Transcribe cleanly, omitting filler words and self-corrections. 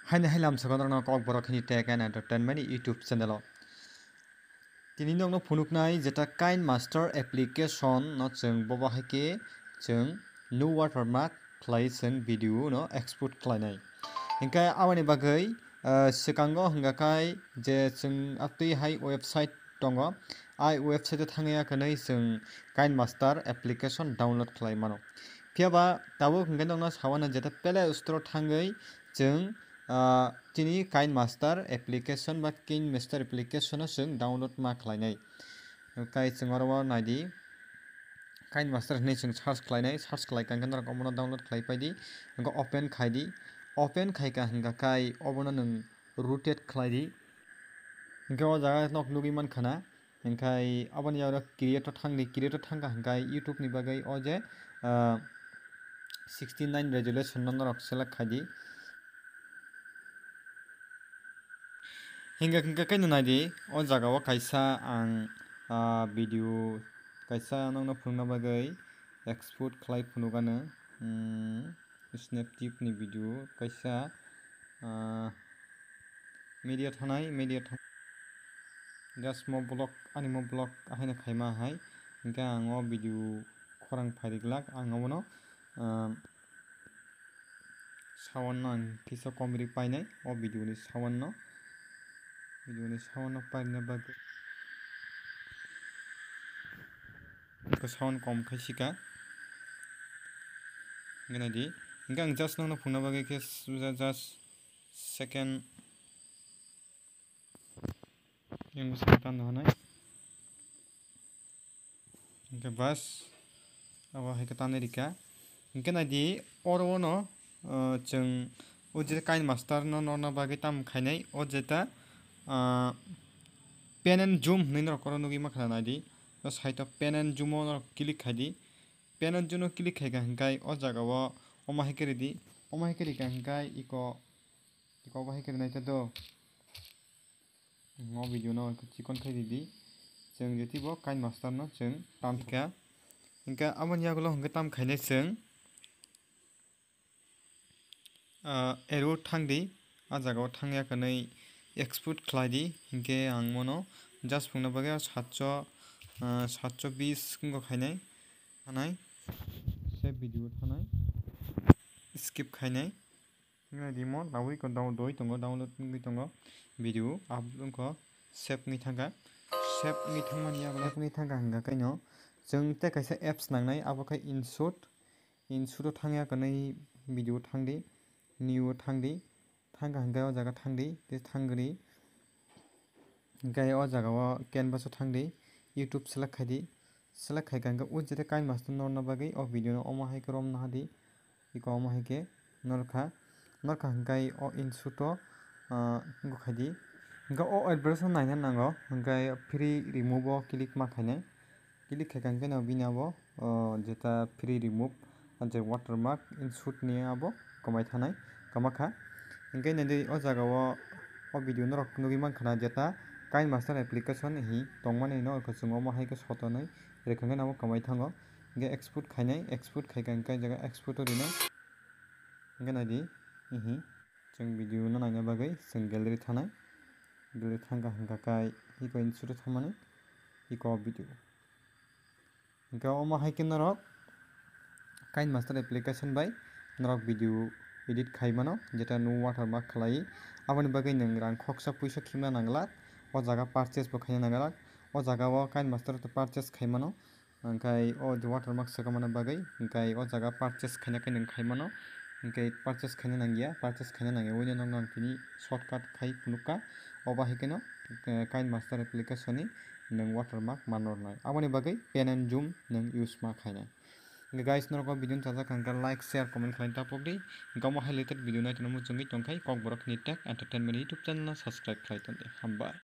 Haini hailam sakonrok Kokborok ni tech and entertainment YouTube channel. Tini no phunuknai jeta Kinemaster application no chung boba haike chung new watermark khwlai chung video no export khlainai. Hingkai awani bagai sikango hinggakai je chung aptui hai website tongo ai website thangya kanai chung Kinemaster application download khlai mano. Piaba tabo hingkai no sawana jeta Play Store thangai chung tini Kinemaster application ba Kinemaster application जों download ma khlainai kai chungoro naidi Kinemaster ni जों search khlainai search khlaikan kan omono download khlaipaidi ngo open khaidi open khaika hingga kai obono nung rotate khlaidi hingga o jaga nok nugi man khana hingkai aboni yaura creator thangka hingkai YouTube ni bagai o je 69 resolution rok select khaidi hingga kai nunadi o jaga o kaisa ang video kaisa nongno phungna bagai export khlai phunugano snap tip ni video kaisa media thanai just mo blog animo blog ahaina khaima hai hingga ang o video khorang phaidiklak ang obono sound no kisa comedy painai o video ni sound no paina bagai ko sound kom khaisika ngena di hingga just nongno phungna bagai ke just second yang musatan hanai hingga bas awa hekatan rika hingga di oro no chung o je Kinemaster no norna bagai tam khainai o jeta pen and zoom nino koronugi makhana di site of pen and zoom on click khadi pen and zoom click khaiga hingkai o jaga o oma hekeri di oma hekeri ka hingkai iko ba hekeri naita do ngo video no chikon khai di जों jeti bo Kinemaster no जों tamka hingka amon yagulo hingka tam khainai जों arrow thangdi a jaga o thangya kanai export khlaidi hingke ang mono just phungna bagai 720 kingo khainai hanai save video thanai skip khainai hingna dimo dawi ko doi tongo download ngi tongo video upload ko save ngi thanga save ngi thangmani yabla ngi thanga hingga kaino जों te kaisa apps nangnai abo kai insert thangya kanai video thangdi new thangdi thangka hingga o jaga thangdi te thangri hingga o jaga o canvas o thangdi YouTube select khaika hingga o jeta Kinemaster norna bagai o video no omo hai krom na hadi iko omo hai ke norkha hingga o insert o ngo khadi hingga o address o naina nango hingga free remove o click ma khainai click khaika hingga no binabo jeta free remove je watermark insert ni abo komai thanai kamakha hingga nadi o jaga o video no rok nugi man khana jeta Kinemaster application hi tongmani no ko chungo mo hai ke sotonai rekhanga namo kamai thango hingga export khaika hingga jaga export rina hingga nadi hi जों video no naina bagai जों gallery thangka hingga kai iko insert thamani iko video hingga o mo hai ke norok Kinemaster application by norok video edit khaimano jeta no watermark khlai aboni bagai nang rang khoksa puisa khimna nangla o jaga purchase bo khaina nangla o jaga o Kinemaster to purchase khaimano hingkai o watermark sakamana bagai hingkai o jaga purchase khaina kai nang khaimano hingkai purchase khaina nangya wini nang tini shortcut khai phunukka oba hekeno Kinemaster application ni nang watermark manornai aboni bagai pen and zoom nang use ma khainai guys norko video chaja kangka like share comment khlain tapokdi gamo highlighted video nai tano muchungi tongkai Kokborok ni tech entertainment YouTube channel subscribe khlai tonde hamba